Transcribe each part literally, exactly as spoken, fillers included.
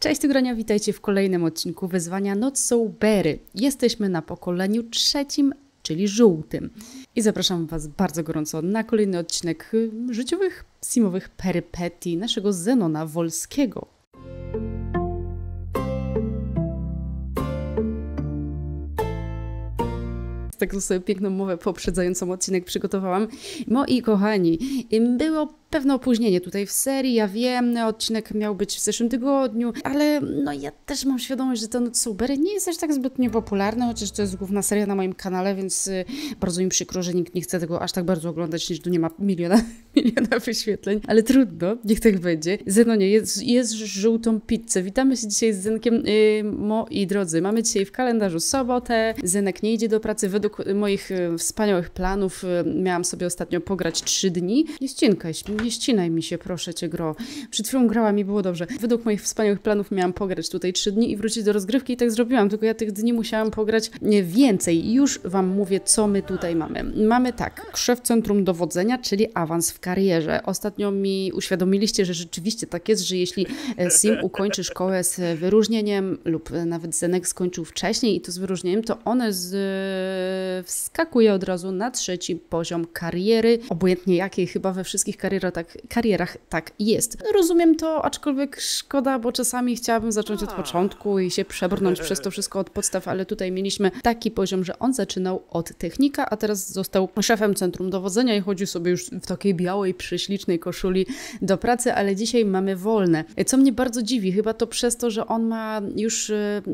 Cześć Tygrania, witajcie w kolejnym odcinku wyzwania Not So Berry. Jesteśmy na pokoleniu trzecim, czyli żółtym. I zapraszam Was bardzo gorąco na kolejny odcinek życiowych, simowych perypetii naszego Zenona Wolskiego. Taką sobie piękną mowę poprzedzającą odcinek przygotowałam. Moi kochani, było pewne opóźnienie tutaj w serii, ja wiem, odcinek miał być w zeszłym tygodniu, ale no ja też mam świadomość, że ten Not So Berry nie jest aż tak zbytnio popularny, chociaż to jest główna seria na moim kanale, więc bardzo mi przykro, że nikt nie chce tego aż tak bardzo oglądać, niż tu nie ma miliona, miliona wyświetleń, ale trudno, niech tak będzie. Zenonie, jest, jest żółtą pizzę. Witamy się dzisiaj z Zenkiem, yy, moi drodzy. Mamy dzisiaj w kalendarzu sobotę, Zenek nie idzie do pracy, według moich yy, wspaniałych planów yy, miałam sobie ostatnio pograć trzy dni. Nie ścinkaj, nie ścinaj mi się, proszę cię, gro. Przed chwilą grałam i było dobrze. Według moich wspaniałych planów miałam pograć tutaj trzy dni i wrócić do rozgrywki i tak zrobiłam, tylko ja tych dni musiałam pograć nie więcej. Już wam mówię, co my tutaj mamy. Mamy tak, krzew centrum dowodzenia, czyli awans w karierze. Ostatnio mi uświadomiliście, że rzeczywiście tak jest, że jeśli Sim ukończy szkołę z wyróżnieniem lub nawet Zenek skończył wcześniej i to z wyróżnieniem, to one z... wskakuje od razu na trzeci poziom kariery, obojętnie jakiej, chyba we wszystkich karierach tak, karierach tak jest. No, rozumiem to, aczkolwiek szkoda, bo czasami chciałabym zacząć od początku i się przebrnąć przez to wszystko od podstaw, ale tutaj mieliśmy taki poziom, że on zaczynał od technika, a teraz został szefem centrum dowodzenia i chodzi sobie już w takiej białej, prześlicznej koszuli do pracy, ale dzisiaj mamy wolne. Co mnie bardzo dziwi, chyba to przez to, że on ma już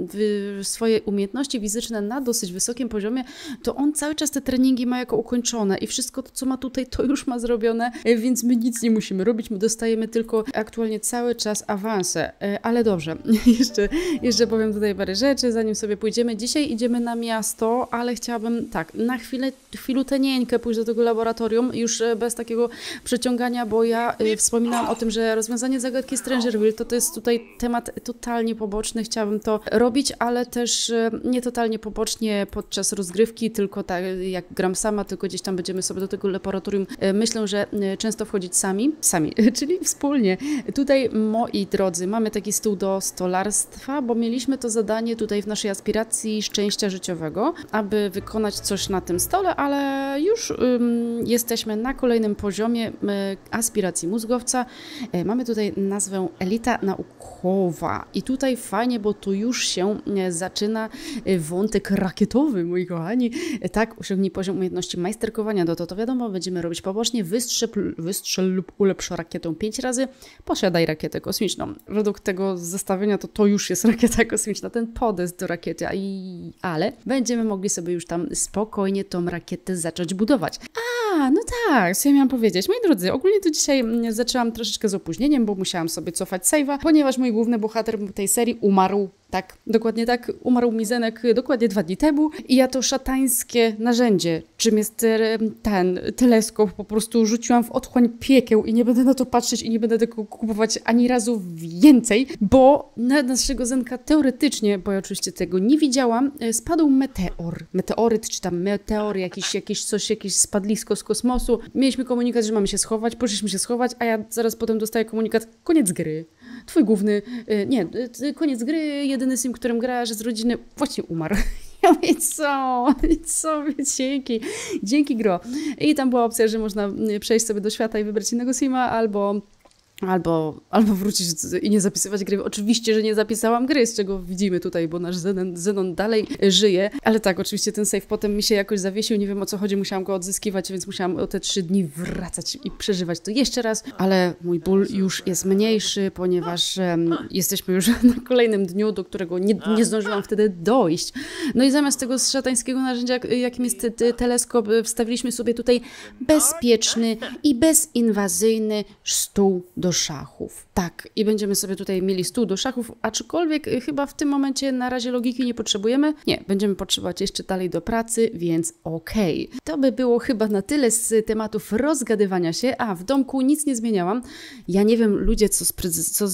swoje umiejętności fizyczne na dosyć wysokim poziomie, to on cały czas te treningi ma jako ukończone i wszystko to, co ma tutaj, to już ma zrobione, więc my nic nie musimy robić, my dostajemy tylko aktualnie cały czas awanse. Ale dobrze, jeszcze, jeszcze powiem tutaj parę rzeczy, zanim sobie pójdziemy. Dzisiaj idziemy na miasto, ale chciałabym tak, na chwilę, chwilutenieńkę pójść do tego laboratorium, już bez takiego przeciągania, bo ja y, wspominałam o tym, że rozwiązanie zagadki Strangerville to, to jest tutaj temat totalnie poboczny, chciałabym to robić, ale też y, nie totalnie pobocznie podczas rozgrywki, tylko tak jak gram sama, tylko gdzieś tam będziemy sobie do tego laboratorium, y, myślę, że y, często wchodzić sami, sami, czyli wspólnie. Tutaj, moi drodzy, mamy taki stół do stolarstwa, bo mieliśmy to zadanie tutaj w naszej aspiracji szczęścia życiowego, aby wykonać coś na tym stole, ale już ym, jesteśmy na kolejnym poziomie y, aspiracji mózgowca. Y, mamy tutaj nazwę Elita Naukowa i tutaj fajnie, bo tu już się y, zaczyna y, wątek rakietowy, moi kochani. Y, tak, osiągnij poziom umiejętności majsterkowania, no to to wiadomo, będziemy robić pobocznie, wystrzel, wystrzel lub ulepsz rakietę pięć razy, posiadaj rakietę kosmiczną. Według tego zestawienia to to już jest rakieta kosmiczna, ten podest do rakiety, a i, ale będziemy mogli sobie już tam spokojnie tą rakietę zacząć budować. A, no tak, co ja miałam powiedzieć. Moi drodzy, ogólnie to dzisiaj zaczęłam troszeczkę z opóźnieniem, bo musiałam sobie cofać save'a, ponieważ mój główny bohater tej serii umarł. Tak, dokładnie tak, umarł mi Zenek dokładnie dwa dni temu i ja to szatańskie narzędzie, czym jest ten teleskop, po prostu rzuciłam w otchłań piekieł i nie będę na to patrzeć i nie będę tego kupować ani razu więcej, bo na naszego Zenka teoretycznie, bo ja oczywiście tego nie widziałam, spadł meteor, meteoryt czy tam meteor, jakiś, jakiś coś, jakieś spadlisko z kosmosu. Mieliśmy komunikat, że mamy się schować, poszliśmy się schować, a ja zaraz potem dostaję komunikat, koniec gry. Twój główny, nie, koniec gry, jedyny sim, którym grasz z rodziny, właśnie umarł. Ja mówię, co? Co? Dzięki. Dzięki, gro. I tam była opcja, że można przejść sobie do świata i wybrać innego sima, albo... Albo, albo wrócić i nie zapisywać gry. Oczywiście, że nie zapisałam gry, z czego widzimy tutaj, bo nasz Zenon, Zenon dalej żyje. Ale tak, oczywiście ten save potem mi się jakoś zawiesił, nie wiem o co chodzi, musiałam go odzyskiwać, więc musiałam o te trzy dni wracać i przeżywać to jeszcze raz. Ale mój ból już jest mniejszy, ponieważ um, jesteśmy już na kolejnym dniu, do którego nie, nie zdążyłam wtedy dojść. No i zamiast tego szatańskiego narzędzia, jakim jest teleskop, wstawiliśmy sobie tutaj bezpieczny i bezinwazyjny stół do szachów. Tak, i będziemy sobie tutaj mieli stół do szachów, aczkolwiek chyba w tym momencie na razie logiki nie potrzebujemy. Nie, będziemy potrzebować jeszcze dalej do pracy, więc okej. Okay. To by było chyba na tyle z tematów rozgadywania się. A, w domku nic nie zmieniałam. Ja nie wiem, ludzie, co z, co z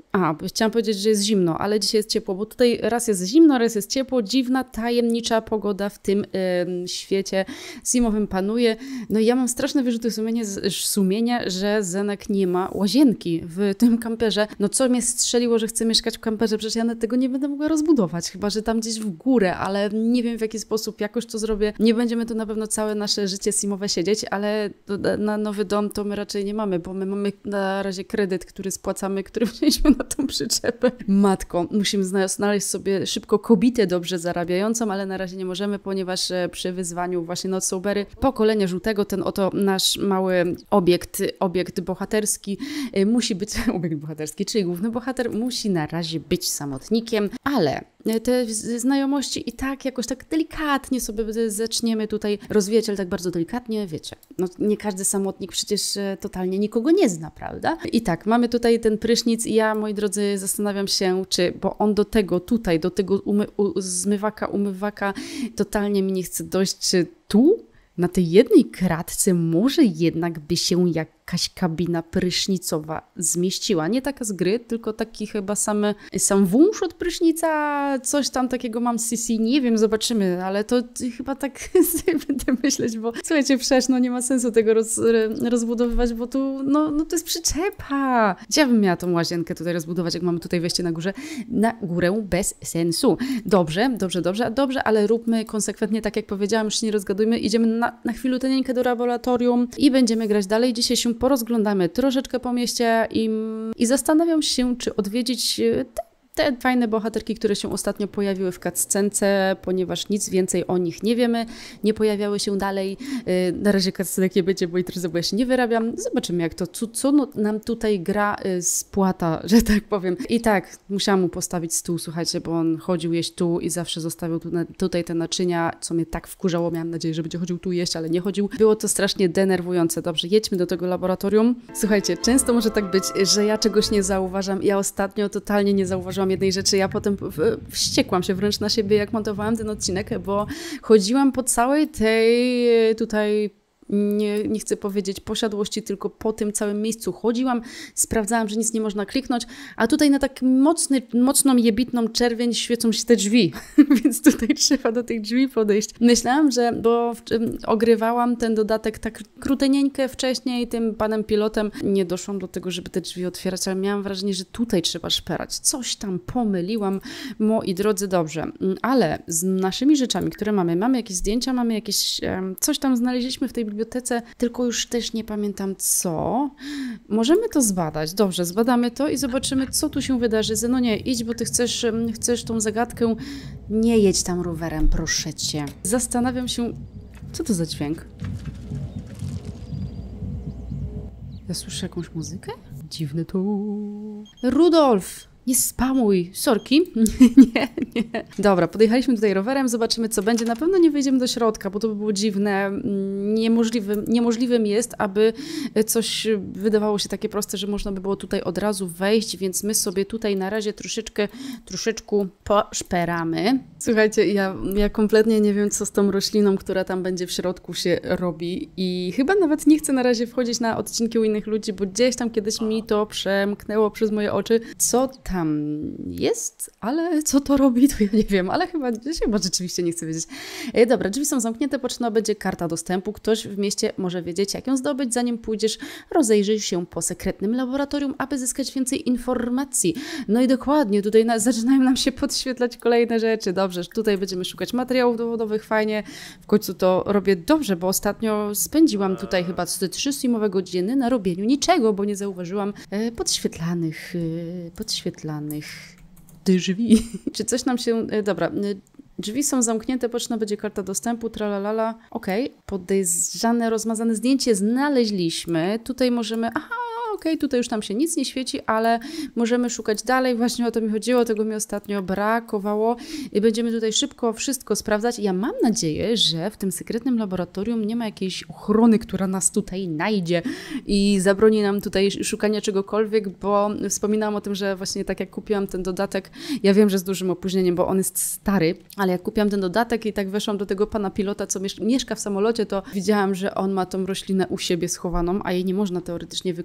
A, chciałam powiedzieć, że jest zimno, ale dzisiaj jest ciepło, bo tutaj raz jest zimno, raz jest ciepło, dziwna, tajemnicza pogoda w tym y, świecie zimowym panuje. No i ja mam straszne wyrzuty sumienia, sumienia, że Zenek nie ma łazienki w tym kamperze. No co mnie strzeliło, że chcę mieszkać w kamperze, przecież ja na tego nie będę mogła rozbudować, chyba że tam gdzieś w górę, ale nie wiem w jaki sposób jakoś to zrobię. Nie będziemy tu na pewno całe nasze życie simowe siedzieć, ale na nowy dom to my raczej nie mamy, bo my mamy na razie kredyt, który spłacamy, który wzięliśmy na tą przyczepę. Matko, musimy znaleźć sobie szybko kobietę dobrze zarabiającą, ale na razie nie możemy, ponieważ przy wyzwaniu właśnie Not Sobery pokolenia żółtego, ten oto nasz mały obiekt, obiekt bohaterski musi być, obiekt bohaterski, czyli główny bohater musi na razie być samotnikiem, ale te znajomości i tak jakoś tak delikatnie sobie zaczniemy tutaj rozwijać, ale tak bardzo delikatnie, wiecie, no nie każdy samotnik przecież totalnie nikogo nie zna, prawda? I tak, mamy tutaj ten prysznic i ja, moi drodzy, zastanawiam się, czy, bo on do tego tutaj, do tego umy, u, zmywaka, umywaka totalnie mi nie chce dojść, czy tu? Na tej jednej kratce może jednak by się jakaś kabina prysznicowa zmieściła. Nie taka z gry, tylko taki chyba sam, sam wąż od prysznica, coś tam takiego mam z C C, nie wiem, zobaczymy, ale to chyba tak będę myśleć, bo słuchajcie, przecież no nie ma sensu tego roz, rozbudowywać, bo tu, no, no to jest przyczepa. Gdzie ja bym miała tą łazienkę tutaj rozbudować, jak mamy tutaj wejście na górze? Na górę bez sensu. Dobrze, dobrze, dobrze, dobrze, ale róbmy konsekwentnie, tak jak powiedziałam, już nie rozgadujmy, idziemy na na chwiluteńkę do laboratorium i będziemy grać dalej. Dzisiaj się porozglądamy troszeczkę po mieście i, i zastanawiam się, czy odwiedzić te, te fajne bohaterki, które się ostatnio pojawiły w cutscence, ponieważ nic więcej o nich nie wiemy, nie pojawiały się dalej. Na razie cutscenek nie będzie, bo i trochę, bo ja się nie wyrabiam. Zobaczymy, jak to, co, co no, nam tutaj gra spłata, że tak powiem. I tak, musiałam mu postawić stół, słuchajcie, bo on chodził jeść tu i zawsze zostawił tu, tutaj te naczynia, co mnie tak wkurzało. Miałam nadzieję, że będzie chodził tu jeść, ale nie chodził. Było to strasznie denerwujące. Dobrze, jedźmy do tego laboratorium. Słuchajcie, często może tak być, że ja czegoś nie zauważam. Ja ostatnio totalnie nie zauważyłam jednej rzeczy. Ja potem wściekłam się wręcz na siebie, jak montowałam ten odcinek, bo chodziłam po całej tej tutaj Nie, nie chcę powiedzieć posiadłości, tylko po tym całym miejscu chodziłam, sprawdzałam, że nic nie można kliknąć, a tutaj na tak mocny, mocną, jebitną czerwień świecą się te drzwi, więc tutaj trzeba do tych drzwi podejść. Myślałam, że, bo w, ogrywałam ten dodatek tak krótenieńkę wcześniej tym panem pilotem, nie doszłam do tego, żeby te drzwi otwierać, ale miałam wrażenie, że tutaj trzeba szperać. Coś tam pomyliłam, moi drodzy, dobrze. Ale z naszymi rzeczami, które mamy, mamy jakieś zdjęcia, mamy jakieś, coś tam znaleźliśmy w tej bibliotece, tylko już też nie pamiętam co. Możemy to zbadać. Dobrze, zbadamy to i zobaczymy, co tu się wydarzy. Zenonie, idź, bo ty chcesz, chcesz tą zagadkę. Nie jedź tam rowerem, proszę cię. Zastanawiam się, co to za dźwięk? Ja słyszę jakąś muzykę? Dziwne to. Rudolf! Nie spamuj, sorki. nie, nie. Dobra, podjechaliśmy tutaj rowerem, zobaczymy co będzie. Na pewno nie wejdziemy do środka, bo to by było dziwne. Niemożliwym, niemożliwym jest, aby coś wydawało się takie proste, że można by było tutaj od razu wejść, więc my sobie tutaj na razie troszeczkę, troszeczkę poszperamy. Słuchajcie, ja, ja kompletnie nie wiem, co z tą rośliną, która tam będzie w środku się robi i chyba nawet nie chcę na razie wchodzić na odcinki u innych ludzi, bo gdzieś tam kiedyś mi to przemknęło przez moje oczy. Co tam jest, ale co to robi, to ja nie wiem, ale chyba, chyba rzeczywiście nie chcę wiedzieć. E, dobra, drzwi są zamknięte, potrzebna będzie karta dostępu. Ktoś w mieście może wiedzieć, jak ją zdobyć. Zanim pójdziesz, rozejrzyj się po sekretnym laboratorium, aby zyskać więcej informacji. No i dokładnie, tutaj na, zaczynają nam się podświetlać kolejne rzeczy. Dobrze, tutaj będziemy szukać materiałów dowodowych, fajnie. W końcu to robię dobrze, bo ostatnio spędziłam tutaj chyba trzy streamowe godziny na robieniu niczego, bo nie zauważyłam e, podświetlanych, e, podświetlanych drzwi. Czy coś nam się... Dobra, drzwi są zamknięte, potrzebna będzie karta dostępu, tralalala. Okej, okay. Podejrzane, rozmazane zdjęcie znaleźliśmy. Tutaj możemy... Aha, okej, okay, tutaj już nam się nic nie świeci, ale możemy szukać dalej. Właśnie o to mi chodziło, tego mi ostatnio brakowało. I będziemy tutaj szybko wszystko sprawdzać. Ja mam nadzieję, że w tym sekretnym laboratorium nie ma jakiejś ochrony, która nas tutaj najdzie i zabroni nam tutaj szukania czegokolwiek, bo wspominałam o tym, że właśnie tak jak kupiłam ten dodatek, ja wiem, że z dużym opóźnieniem, bo on jest stary, ale jak kupiłam ten dodatek i tak weszłam do tego pana pilota, co mieszka w samolocie, to widziałam, że on ma tą roślinę u siebie schowaną, a jej nie można teoretycznie wykopać.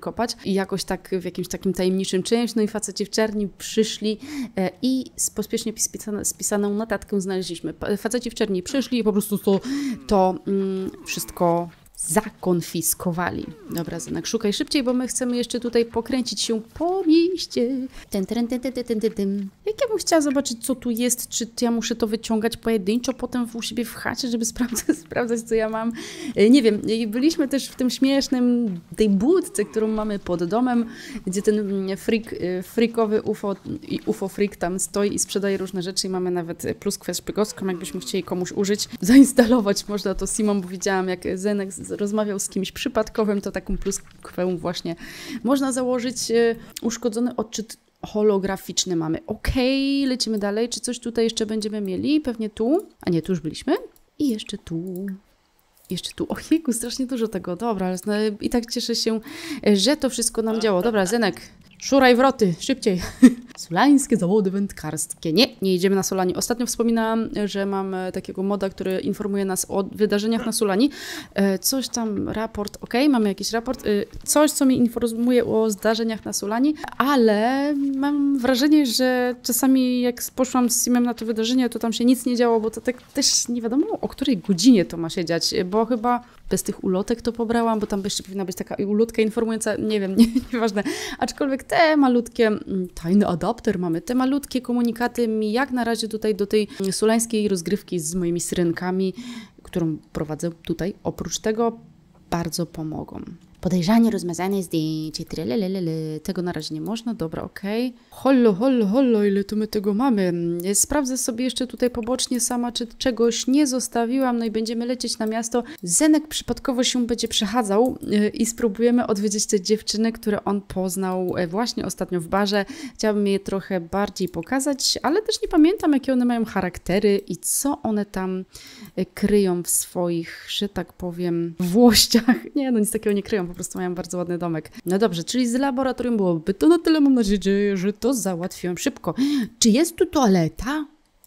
i jakoś tak w jakimś takim tajemniczym czymś, no i faceci w czerni przyszli e, i z pospiesznie spisane, spisaną notatkę znaleźliśmy. Faceci w czerni przyszli i po prostu to, to mm, wszystko zakonfiskowali. Dobra, Zenek, szukaj szybciej, bo my chcemy jeszcze tutaj pokręcić się po mieście. Ten, ten, ten, ten, ten, ten, ten. Jak ja bym chciała zobaczyć, co tu jest, czy ja muszę to wyciągać pojedynczo, potem u siebie w chacie, żeby sprawdzać, sprawdzać, co ja mam. Nie wiem, byliśmy też w tym śmiesznym, tej budce, którą mamy pod domem, gdzie ten freak, freakowy U F O i U F O freak tam stoi i sprzedaje różne rzeczy i mamy nawet pluskwę szpiegowską, jakbyśmy chcieli komuś użyć. Zainstalować można to Simon, bo widziałam, jak Zenek rozmawiał z kimś przypadkowym, to taką pluskwę właśnie można założyć. Uszkodzony odczyt holograficzny mamy. Okej, okay, lecimy dalej. Czy coś tutaj jeszcze będziemy mieli? Pewnie tu. A nie, tu już byliśmy. I jeszcze tu. Jeszcze tu. Ojejku, strasznie dużo tego. Dobra, ale no, i tak cieszę się, że to wszystko nam działo. Dobra, Zenek, szuraj wroty, szybciej. Solańskie zawody wędkarskie. Nie, nie idziemy na Solani. Ostatnio wspominałam, że mam takiego moda, który informuje nas o wydarzeniach na Solani. Coś tam, raport, ok, mamy jakiś raport. Coś, co mi informuje o zdarzeniach na Solani, ale mam wrażenie, że czasami jak poszłam z Simem na to wydarzenie, to tam się nic nie działo, bo to tak też nie wiadomo, o której godzinie to ma się dziać, bo chyba bez tych ulotek to pobrałam, bo tam jeszcze powinna być taka ulotka informująca, nie wiem, nie, nieważne. Aczkolwiek te malutkie, tajny adapter mamy, te malutkie komunikaty mi jak na razie tutaj do tej solańskiej rozgrywki z moimi syrenkami, którą prowadzę tutaj, oprócz tego bardzo pomogą. Podejrzanie, rozmazane zdjęcie, trelelelele. Tego na razie nie można, dobra, okej. Okay. Hollo, hollo, hollo, ile tu my tego mamy. Sprawdzę sobie jeszcze tutaj pobocznie sama, czy czegoś nie zostawiłam, no i będziemy lecieć na miasto. Zenek przypadkowo się będzie przechadzał i spróbujemy odwiedzić te dziewczyny, które on poznał właśnie ostatnio w barze. Chciałabym je trochę bardziej pokazać, ale też nie pamiętam, jakie one mają charaktery i co one tam kryją w swoich, że tak powiem, włościach. Nie, no nic takiego nie kryją, po prostu mają bardzo ładny domek. No dobrze, czyli z laboratorium byłoby to na tyle, mam nadzieję, że to załatwiłam szybko. Czy jest tu toaleta?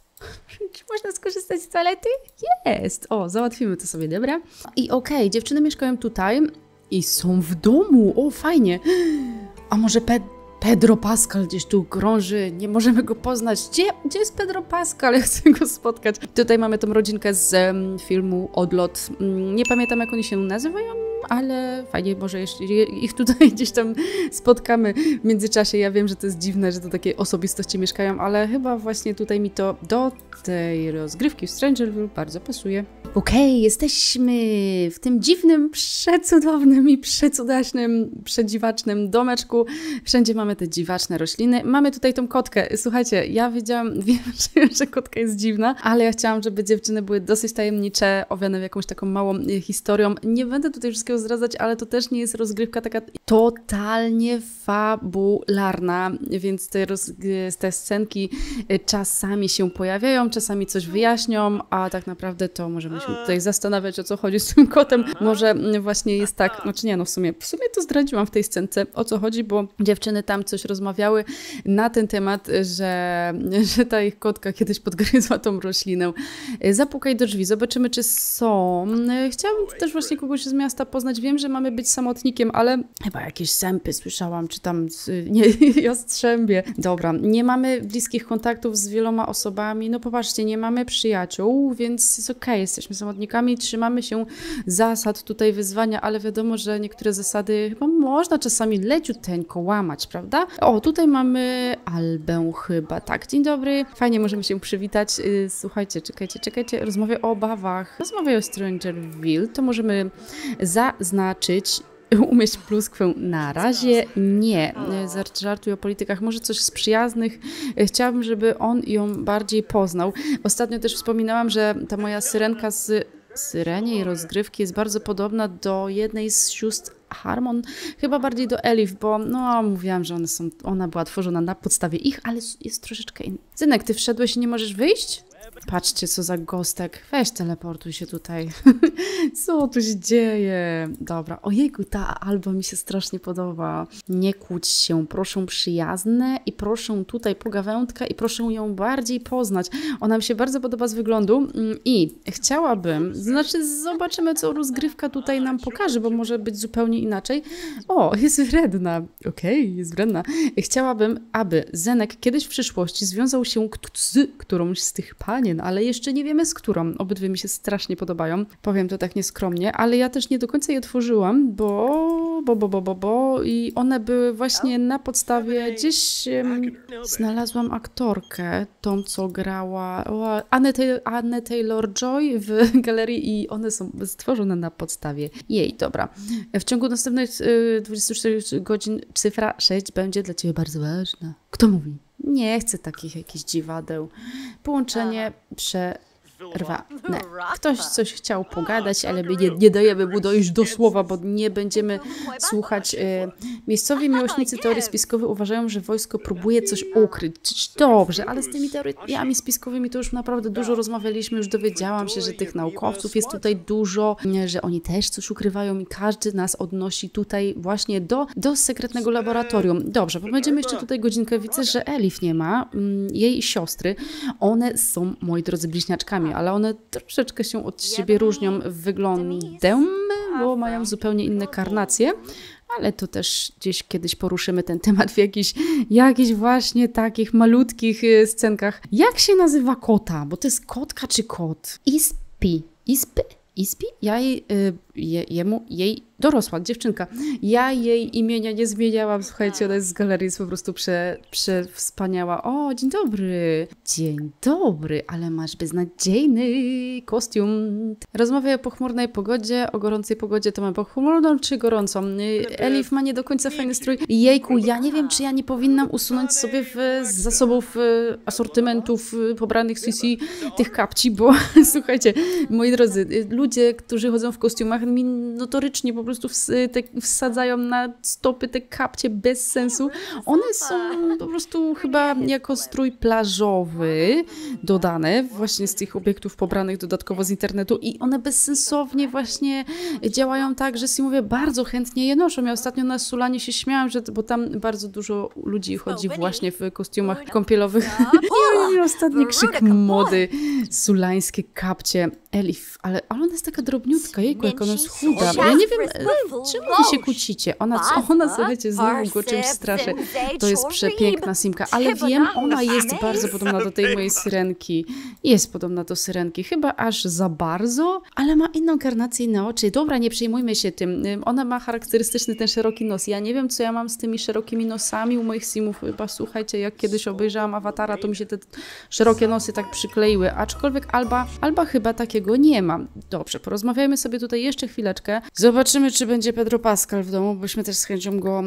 Czy można skorzystać z toalety? Jest! O, załatwimy to sobie, dobra? I okej, okay, dziewczyny mieszkają tutaj i są w domu. O, fajnie. A może Ped Pedro Pascal gdzieś tu krąży, nie możemy go poznać. Gdzie, gdzie jest Pedro Pascal? Ja chcę go spotkać. Tutaj mamy tą rodzinkę z um, filmu Odlot. Nie pamiętam, jak oni się nazywają, ale fajnie, może jeszcze ich tutaj gdzieś tam spotkamy w międzyczasie. Ja wiem, że to jest dziwne, że to takie osobistości mieszkają, ale chyba właśnie tutaj mi to do tej rozgrywki w Strangerville bardzo pasuje. Okej, okay, jesteśmy w tym dziwnym, przecudownym i przecudacznym, przedziwacznym domeczku. Wszędzie mamy te dziwaczne rośliny. Mamy tutaj tą kotkę. Słuchajcie, ja wiedziałam, wiem, że, że kotka jest dziwna, ale ja chciałam, żeby dziewczyny były dosyć tajemnicze, owiane w jakąś taką małą historią. Nie będę tutaj wszystkiego zdradzać, ale to też nie jest rozgrywka taka totalnie fabularna, więc te, roz, te scenki czasami się pojawiają, czasami coś wyjaśnią, a tak naprawdę to możemy się tutaj zastanawiać, o co chodzi z tym kotem. Może właśnie jest tak, znaczy nie, no w sumie, w sumie to zdradziłam w tej scence, o co chodzi, bo dziewczyny tam coś rozmawiały na ten temat, że, że ta ich kotka kiedyś podgryzła tą roślinę. Zapukaj do drzwi, zobaczymy, czy są. Chciałabym też właśnie kogoś z miasta poznać. Wiem, że mamy być samotnikiem, ale chyba jakieś sępy słyszałam, czy tam nie, jastrzębie. Dobra, nie mamy bliskich kontaktów z wieloma osobami. No popatrzcie, nie mamy przyjaciół, więc jest okej, okay, jesteśmy samotnikami, trzymamy się zasad tutaj wyzwania, ale wiadomo, że niektóre zasady chyba można czasami leciuteńko łamać, prawda? O, tutaj mamy Albę chyba, tak, dzień dobry. Fajnie, możemy się przywitać. Słuchajcie, czekajcie, czekajcie, rozmawiam o obawach. Rozmawiam o Strangerville, to możemy zaznaczyć, umieść pluskwę. Na razie nie. Żartuję o politykach. Może coś z przyjaznych. Chciałabym, żeby on ją bardziej poznał. Ostatnio też wspominałam, że ta moja syrenka z Syrenie i rozgrywki jest bardzo podobna do jednej z sióstr Harmon, chyba bardziej do Elif, bo no mówiłam, że one są, ona była tworzona na podstawie ich, ale jest troszeczkę inna. Zenek, ty wszedłeś i nie możesz wyjść? Patrzcie, co za gostek. Weź teleportuj się tutaj. Co tu się dzieje? Dobra, ojejku, ta Alba mi się strasznie podoba. Nie kłóć się, proszę przyjazne i proszę tutaj pogawędka i proszę ją bardziej poznać. Ona mi się bardzo podoba z wyglądu i chciałabym, znaczy zobaczymy, co rozgrywka tutaj nam pokaże, bo może być zupełnie inaczej. O, jest wredna. Okej, okay, jest wredna. Chciałabym, aby Zenek kiedyś w przyszłości związał się z którąś z tych panien, ale jeszcze nie wiemy z którą. Obydwie mi się strasznie podobają. Powiem to tak nieskromnie, ale ja też nie do końca je otworzyłam, bo, bo, bo, bo, bo, bo i one były właśnie na podstawie, gdzieś um, znalazłam aktorkę, tą co grała o, Annę, Annę Taylor-Joy w galerii i one są stworzone na podstawie jej. Dobra. W ciągu następnych y, dwudziestu czterech godzin cyfra sześć będzie dla ciebie bardzo ważna. Kto mówi? Nie chcę takich jakichś dziwadeł. Połączenie przerwane. Ktoś coś chciał pogadać, ale my nie, nie dajemy mu dojść do słowa, bo nie będziemy słuchać. E, miejscowi miłośnicy teorii spiskowych uważają, że wojsko próbuje coś ukryć. Dobrze, ale z tymi teoriami spiskowymi to już naprawdę dużo rozmawialiśmy. Już dowiedziałam się, że tych naukowców jest tutaj dużo, że oni też coś ukrywają i każdy nas odnosi tutaj właśnie do, do sekretnego laboratorium. Dobrze, bo będziemy jeszcze tutaj godzinkę. Widzę, że Elif nie ma, jej siostry. One są, moi drodzy, bliźniaczkami, ale one troszeczkę się od siebie różnią wyglądem, bo mają zupełnie inne karnacje, ale to też gdzieś kiedyś poruszymy ten temat w jakichś, jakichś właśnie takich malutkich scenkach. Jak się nazywa kota? Bo to jest kotka czy kot? Ispi. Ispy? Ispi? Ja jej, y, je, jemu, jej dorosła dziewczynka. Ja jej imienia nie zmieniałam. Słuchajcie, ona jest z galerii, jest po prostu prze, prze wspaniała. O, dzień dobry. Dzień dobry, ale masz beznadziejny kostium. Rozmawiaj o pochmurnej pogodzie, o gorącej pogodzie. To mam pochmurną czy gorącą? Elif ma nie do końca fajny strój. Jejku, ja nie wiem, czy ja nie powinnam usunąć sobie w, z zasobów asortymentów pobranych C C tych kapci, bo słuchajcie, moi drodzy, ludzie, którzy chodzą w kostiumach, mi notorycznie po prostu te, wsadzają na stopy te kapcie bez sensu. One są po prostu chyba jako strój plażowy dodane właśnie z tych obiektów pobranych dodatkowo z internetu i one bezsensownie właśnie działają tak, że mówię, bardzo chętnie je noszą. Ja ostatnio na Sulanie się śmiałam, że, bo tam bardzo dużo ludzi chodzi właśnie w kostiumach kąpielowych. I ostatni krzyk mody, sulańskie kapcie. Elif, ale, ale ona jest taka drobniutka, jejku, jak ona jest chuda. Ja nie wiem, czemu wy się kłócicie? Ona, ona słuchajcie, znowu go czymś straszy. To jest przepiękna Simka, ale wiem, ona jest bardzo podobna do tej mojej syrenki. Jest podobna do syrenki, chyba aż za bardzo, ale ma inną karnację na oczy. Dobra, nie przejmujmy się tym. Ona ma charakterystyczny ten szeroki nos. Ja nie wiem, co ja mam z tymi szerokimi nosami u moich simów. Chyba, słuchajcie, jak kiedyś obejrzałam Awatara, to mi się te szerokie nosy tak przykleiły. Aczkolwiek Alba, Alba chyba takiego nie ma. Dobrze, porozmawiajmy sobie tutaj jeszcze chwileczkę. Zobaczymy, czy będzie Pedro Pascal w domu, byśmy też z chęcią go,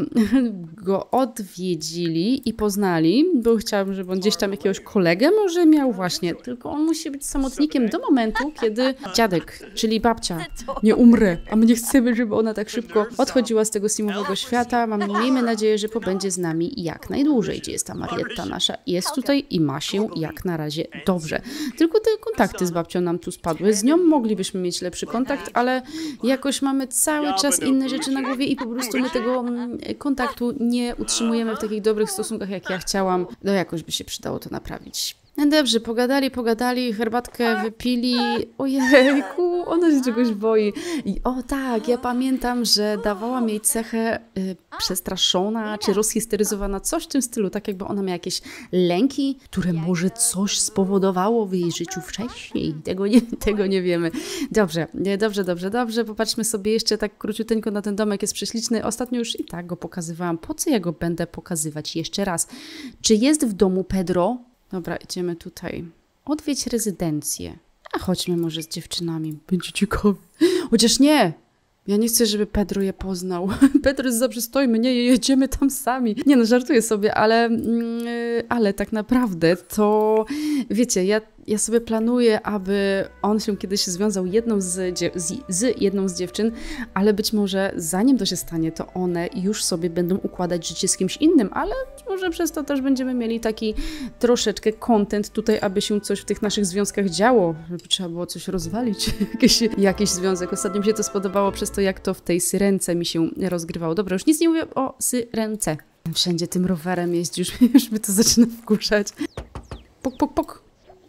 go odwiedzili i poznali, bo chciałabym, żeby on gdzieś tam jakiegoś kolegę może miał właśnie, tylko on musi być samotnikiem do momentu, kiedy dziadek, czyli babcia, nie umrze, a my nie chcemy, żeby ona tak szybko odchodziła z tego simowego świata. Mamy, miejmy nadzieję, że pobędzie z nami jak najdłużej. Gdzie jest ta Marietta nasza? Jest tutaj i ma się jak na razie dobrze. Tylko te kontakty z babcią nam tu spadły. Z nią moglibyśmy mieć lepszy kontakt, ale jakoś mamy cały czas inne rzeczy na głowie i po prostu my tego kontaktu nie utrzymujemy w takich dobrych stosunkach, jak ja chciałam. No jakoś by się przydało to naprawić. No dobrze, pogadali, pogadali, herbatkę wypili. Ojejku, ona się czegoś boi. I o tak, ja pamiętam, że dawałam jej cechę y, przestraszona czy rozhisteryzowana, coś w tym stylu, tak jakby ona miała jakieś lęki, które może coś spowodowało w jej życiu wcześniej. Tego nie, tego nie wiemy. Dobrze, dobrze, dobrze, dobrze. Popatrzmy sobie jeszcze tak króciuteńko na ten domek, jest prześliczny. Ostatnio już i tak go pokazywałam. Po co ja go będę pokazywać jeszcze raz? Czy jest w domu Pedro? Dobra, idziemy tutaj. Odwiedź rezydencję. A chodźmy może z dziewczynami. Będzie ciekawe. Chociaż nie! Ja nie chcę, żeby Pedro je poznał. Pedro jest za przystojny, nie, jedziemy tam sami. Nie no, żartuję sobie, ale, ale tak naprawdę to, wiecie, ja, ja sobie planuję, aby on się kiedyś związał jedną z, z, z jedną z dziewczyn, ale być może zanim to się stanie, to one już sobie będą układać życie z kimś innym, ale może przez to też będziemy mieli taki troszeczkę content tutaj, aby się coś w tych naszych związkach działo, żeby trzeba było coś rozwalić, jakiś, jakiś związek. Ostatnio mi się to spodobało przez to, jak to w tej Syrence mi się rozgrywało. Dobra, już nic nie mówię o Syrence. Wszędzie tym rowerem jeździ, już, już mnie to zaczyna wkurzać. Pok, pok, pok.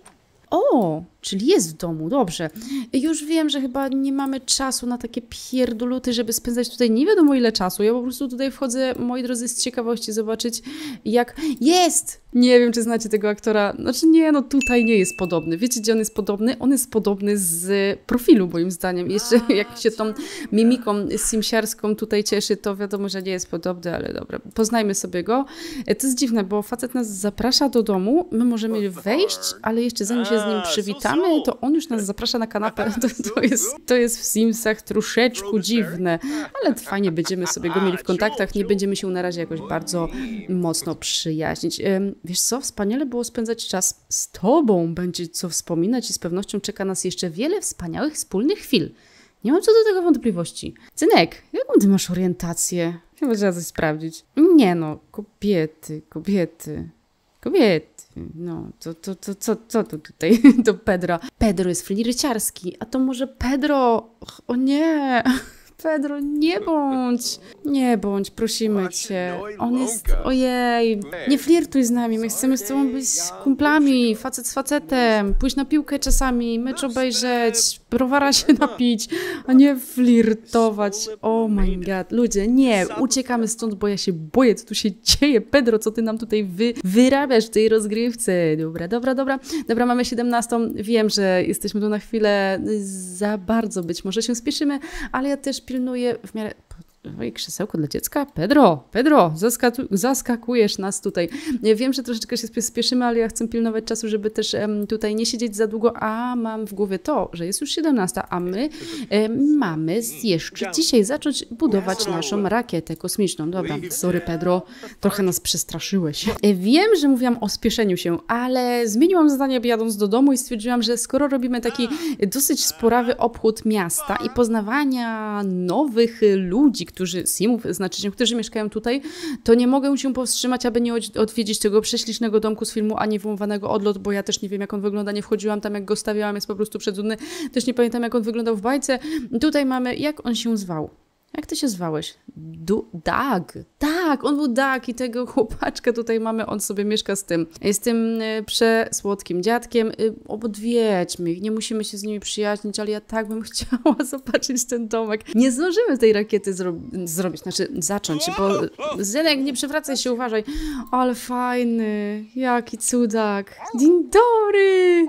O, czyli jest w domu, dobrze. Już wiem, że chyba nie mamy czasu na takie pierdoluty, żeby spędzać tutaj nie wiadomo ile czasu. Ja po prostu tutaj wchodzę, moi drodzy, z ciekawości zobaczyć, jak... Jest! Nie wiem, czy znacie tego aktora. Znaczy nie, no tutaj nie jest podobny. Wiecie, gdzie on jest podobny? On jest podobny z profilu, moim zdaniem. Jeszcze jak się tą mimiką simsiarską tutaj cieszy, to wiadomo, że nie jest podobny, ale dobra. Poznajmy sobie go. To jest dziwne, bo facet nas zaprasza do domu, my możemy wejść, ale jeszcze zanim się z nim przywitamy, to on już nas zaprasza na kanapę. To, to, jest, to jest w Simsach troszeczkę dziwne, ale fajnie będziemy sobie go mieli w kontaktach, nie będziemy się na razie jakoś bardzo mocno przyjaźnić. Wiesz co, wspaniale było spędzać czas z tobą, będzie co wspominać i z pewnością czeka nas jeszcze wiele wspaniałych wspólnych chwil. Nie mam co do tego wątpliwości. Synek, jaką ty masz orientację? Chyba trzeba coś sprawdzić. Nie no, kobiety, kobiety, kobiety. No, to, to, to, co, co to tutaj do Pedro? Pedro jest flirciarski, a to może Pedro... O nie... Pedro, nie bądź, nie bądź, prosimy cię. On jest, ojej, nie flirtuj z nami, my chcemy z tobą być kumplami, facet z facetem, pójść na piłkę czasami, mecz obejrzeć, browara się napić, a nie flirtować. Oh my god, ludzie, nie, uciekamy stąd, bo ja się boję, co tu się dzieje. Pedro, co ty nam tutaj wy, wyrabiasz w tej rozgrywce? Dobra, dobra, dobra, dobra, mamy siedemnastą, wiem, że jesteśmy tu na chwilę za bardzo, być może się spieszymy, ale ja też pilnuję w miarę... Oj, krzesełko dla dziecka? Pedro, Pedro, zaskaku zaskakujesz nas tutaj. Ja wiem, że troszeczkę się spieszymy, ale ja chcę pilnować czasu, żeby też um, tutaj nie siedzieć za długo, a mam w głowie to, że jest już siedemnasta, a my um, mamy jeszcze dzisiaj zacząć budować naszą rakietę kosmiczną. Dobra, sorry Pedro, trochę nas przestraszyłeś. Wiem, że mówiłam o spieszeniu się, ale zmieniłam zdanie jadąc do domu i stwierdziłam, że skoro robimy taki dosyć sporawy obchód miasta i poznawania nowych ludzi, którzy, simów, znaczy się, którzy mieszkają tutaj, to nie mogę się powstrzymać, aby nie odwiedzić tego prześlicznego domku z filmu Ani Wyłowanego Odlot, bo ja też nie wiem, jak on wygląda, nie wchodziłam tam, jak go stawiałam, jest po prostu przecudny. Też nie pamiętam, jak on wyglądał w bajce. Tutaj mamy, jak on się zwał? Jak ty się zwałeś? Du Doug. Tak, on był Doug i tego chłopaczka tutaj mamy, on sobie mieszka z tym, z tym y, przesłodkim dziadkiem. Y, odwiedźmy ich, nie musimy się z nimi przyjaźnić, ale ja tak bym chciała zobaczyć ten domek. Nie zdążymy tej rakiety zro zrobić, znaczy zacząć, bo Zenek, nie przewracaj się, uważaj. Ale fajny, jaki cudak. Dzień dobry!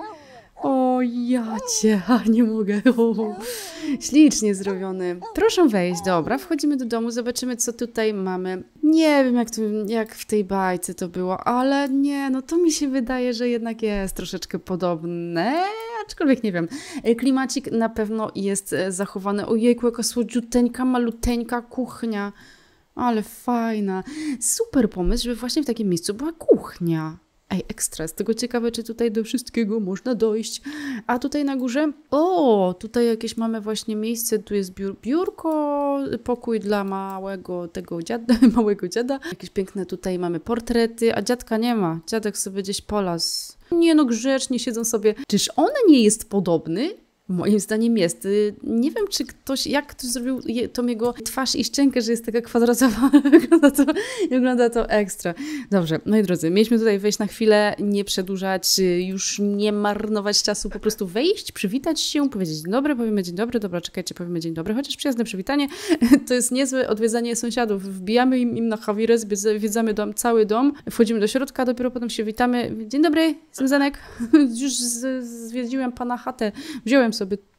O, ja cię, nie mogę. O, ślicznie zrobiony. Proszę wejść, dobra, wchodzimy do domu, zobaczymy, co tutaj mamy. Nie wiem, jak, to, jak w tej bajce to było, ale nie, no to mi się wydaje, że jednak jest troszeczkę podobne, aczkolwiek nie wiem. Klimacik na pewno jest zachowany. Ojejku, jaka słodziuteńka, maluteńka kuchnia. Ale fajna. Super pomysł, żeby właśnie w takim miejscu była kuchnia. Ej, ekstra, z tego ciekawe, czy tutaj do wszystkiego można dojść. A tutaj na górze, o, tutaj jakieś mamy właśnie miejsce, tu jest biur, biurko, pokój dla małego tego dziada, małego dziada. Jakieś piękne tutaj mamy portrety, a dziadka nie ma. Dziadek sobie gdzieś polas. Nie no, grzecznie siedzą sobie. Czyż on nie jest podobny? Moim zdaniem jest. Nie wiem, czy ktoś, jak ktoś zrobił tą jego twarz i szczękę, że jest taka kwadratowa. wygląda, to, wygląda to ekstra. Dobrze, moi drodzy, mieliśmy tutaj wejść na chwilę, nie przedłużać, już nie marnować czasu, po prostu wejść, przywitać się, powiedzieć dzień dobry, powiemy dzień dobry, dobra, czekajcie, powiemy dzień dobry, chociaż przyjazne przywitanie, to jest niezłe odwiedzanie sąsiadów. Wbijamy im, im na chawirę, zwiedzamy dom, cały dom, wchodzimy do środka, dopiero potem się witamy. Dzień dobry, jestem Zenek, już z, zwiedziłem pana chatę, wziąłem sobie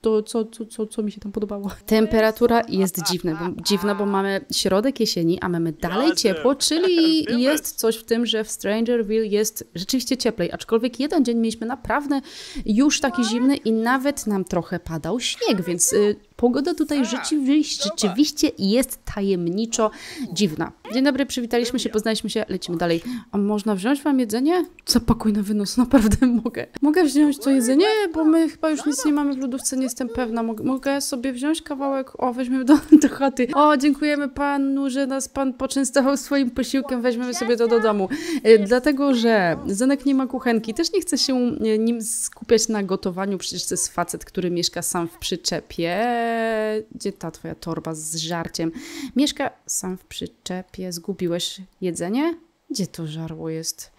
to, co, co, co, co mi się tam podobało. Temperatura jest dziwna, bo, dziwna, bo mamy środek jesieni, a mamy dalej ciepło, czyli jest coś w tym, że w Strangerville jest rzeczywiście cieplej, aczkolwiek jeden dzień mieliśmy naprawdę już taki zimny i nawet nam trochę padał śnieg, więc y, pogoda tutaj rzeczywiście, rzeczywiście jest tajemniczo dziwna. Dzień dobry, przywitaliśmy się, poznaliśmy się, lecimy dalej. A można wziąć wam jedzenie? Zapakuj na wynos, naprawdę mogę. Mogę wziąć to jedzenie, bo my chyba już nic nie mamy w lodówce, nie jestem pewna. Mogę, mogę sobie wziąć kawałek? O, weźmiemy do, do chaty. O, dziękujemy panu, że nas pan poczęstował swoim posiłkiem, weźmiemy sobie to do domu. E, dlatego, że Zenek nie ma kuchenki, też nie chce się nim skupiać na gotowaniu, przecież to jest facet, który mieszka sam w przyczepie. Gdzie ta twoja torba z żarciem? Mieszka sam w przyczepie. Zgubiłeś jedzenie? Gdzie to żarło jest?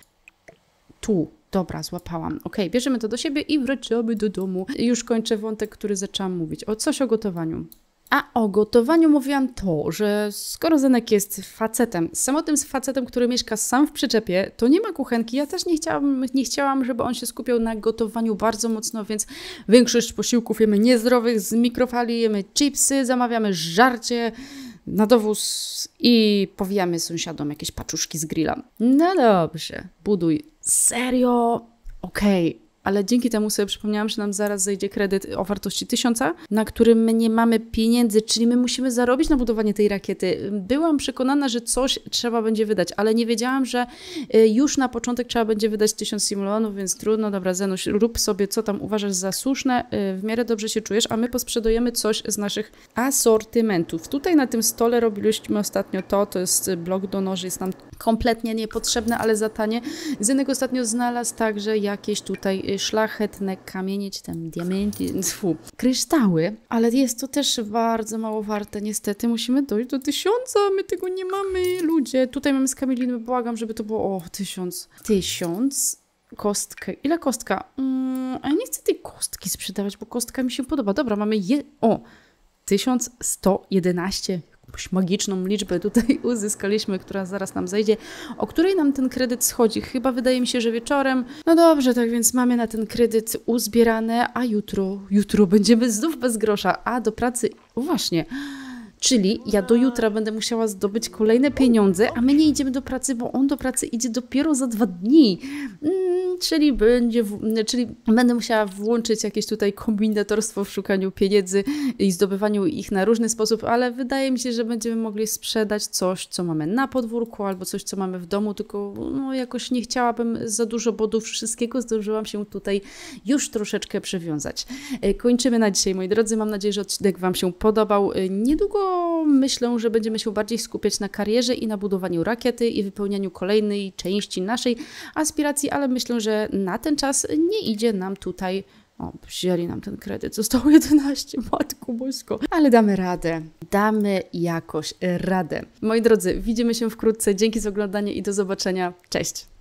Tu. Dobra, złapałam. Ok, bierzemy to do siebie i wracamy do domu. Już kończę wątek, który zaczęłam mówić. O coś o gotowaniu. A o gotowaniu mówiłam to, że skoro Zenek jest facetem, samotnym facetem, który mieszka sam w przyczepie, to nie ma kuchenki. Ja też nie chciałam, nie chciałam, żeby on się skupiał na gotowaniu bardzo mocno, więc większość posiłków jemy niezdrowych, z mikrofali jemy chipsy, zamawiamy żarcie na dowóz i powijamy sąsiadom jakieś paczuszki z grilla. No dobrze, buduj. Serio? Okej. Okay. Ale dzięki temu sobie przypomniałam, że nam zaraz zejdzie kredyt o wartości tysiąca, na którym my nie mamy pieniędzy, czyli my musimy zarobić na budowanie tej rakiety. Byłam przekonana, że coś trzeba będzie wydać, ale nie wiedziałam, że już na początek trzeba będzie wydać tysiąc simulonów, więc trudno. Dobra, Zenuś, rób sobie, co tam uważasz za słuszne, w miarę dobrze się czujesz, a my posprzedajemy coś z naszych asortymentów. Tutaj na tym stole robiliśmy ostatnio to, to jest blok do noży, jest nam kompletnie niepotrzebne, ale za tanie. Zenek ostatnio znalazł także jakieś tutaj szlachetne kamienie, czy tam diamenty, fu, kryształy, ale jest to też bardzo mało warte. Niestety musimy dojść do tysiąca, my tego nie mamy, ludzie. Tutaj mamy z kamieliny, błagam, żeby to było, o, tysiąc. Tysiąc? Kostkę. Ile kostka? Mm, a ja nie chcę tej kostki sprzedawać, bo kostka mi się podoba. Dobra, mamy je... O! tysiąc sto jedenaście. Jakąś magiczną liczbę tutaj uzyskaliśmy, która zaraz nam zejdzie. O której nam ten kredyt schodzi? Chyba wydaje mi się, że wieczorem. No dobrze, tak więc mamy na ten kredyt uzbierane, a jutro, jutro będziemy znów bez grosza, a do pracy, o właśnie... Czyli ja do jutra będę musiała zdobyć kolejne pieniądze, a my nie idziemy do pracy, bo on do pracy idzie dopiero za dwa dni. Mm, czyli, będzie, czyli będę musiała włączyć jakieś tutaj kombinatorstwo w szukaniu pieniędzy i zdobywaniu ich na różny sposób, ale wydaje mi się, że będziemy mogli sprzedać coś, co mamy na podwórku albo coś, co mamy w domu, tylko no, jakoś nie chciałabym za dużo, bo do wszystkiego zdążyłam się tutaj już troszeczkę przywiązać. Kończymy na dzisiaj, moi drodzy. Mam nadzieję, że odcinek Wam się podobał. Niedługo myślę, że będziemy się bardziej skupiać na karierze i na budowaniu rakiety i wypełnianiu kolejnej części naszej aspiracji, ale myślę, że na ten czas nie idzie nam tutaj... O, wzięli nam ten kredyt, zostało jedenaście, matko bosko. Ale damy radę, damy jakoś radę. Moi drodzy, widzimy się wkrótce, dzięki za oglądanie i do zobaczenia, cześć!